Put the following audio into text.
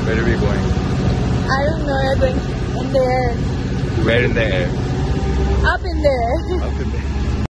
Where are we going? I don't know, we're going in the air. Where in the air? Up in the air. Up in the air.